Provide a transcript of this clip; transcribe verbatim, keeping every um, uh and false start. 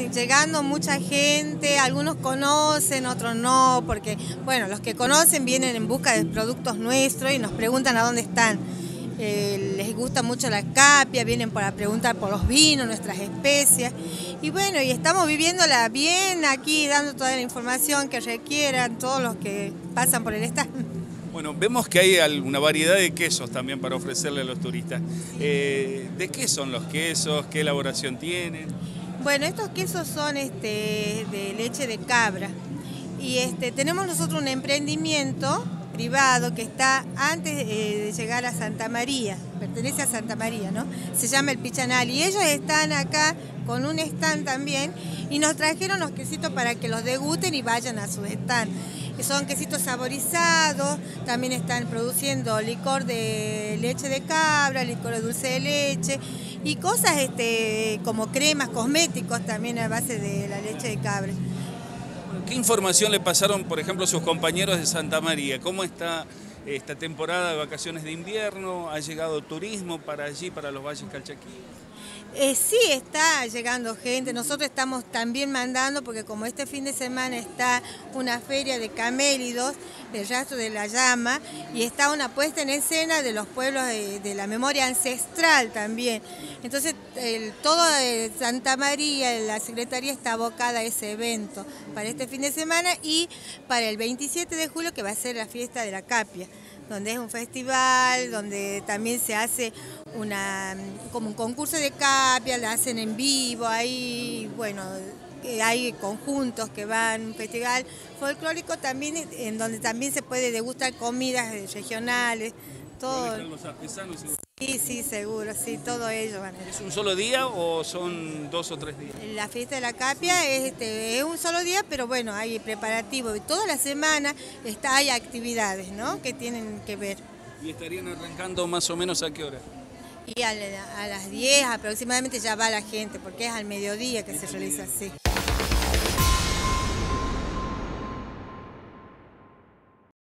llegando mucha gente, algunos conocen, otros no, porque bueno, los que conocen vienen en busca de productos nuestros y nos preguntan a dónde están. Eh, les gusta mucho la capia, vienen para preguntar por los vinos, nuestras especias. Y bueno, y estamos viviéndola bien aquí, dando toda la información que requieran todos los que pasan por el stand. Bueno, vemos que hay una variedad de quesos también para ofrecerle a los turistas. Eh, ¿De qué son los quesos? ¿Qué elaboración tienen? Bueno, estos quesos son este, de leche de cabra. Y este, tenemos nosotros un emprendimiento privado que está antes de llegar a Santa María, pertenece a Santa María, ¿no? Se llama el Pichanal y ellos están acá con un stand también y nos trajeron los quesitos para que los degusten y vayan a su stand. Son quesitos saborizados, también están produciendo licor de leche de cabra, licor de dulce de leche y cosas este, como cremas, cosméticos también a base de la leche de cabra. ¿Qué información le pasaron, por ejemplo, a sus compañeros de Santa María? ¿Cómo está esta temporada de vacaciones de invierno? ¿Ha llegado turismo para allí, para los valles calchaquíes? Eh, sí, está llegando gente. Nosotros estamos también mandando, porque como este fin de semana está una feria de camélidos, del rastro de la llama, y está una puesta en escena de los pueblos de, de la memoria ancestral también. Entonces, el, todo de Santa María, la Secretaría está abocada a ese evento para este fin de semana y para el veintisiete de julio, que va a ser la fiesta de la capia, donde es un festival, donde también se hace una, como un concurso de capia, la hacen en vivo, ahí, bueno, hay conjuntos que van, un festival folclórico también, en donde también se puede degustar comidas regionales, todo. ¿Están los artesanos? Sí, sí, seguro, sí, todo ello. Bueno. ¿Es un solo día o son dos o tres días? La fiesta de la capia es, este, es un solo día, pero bueno, hay preparativos. Toda la semana está, hay actividades, ¿no?, que tienen que ver. ¿Y estarían arrancando más o menos a qué hora? Y a, la, a las diez aproximadamente ya va la gente, porque es al mediodía que se realiza así.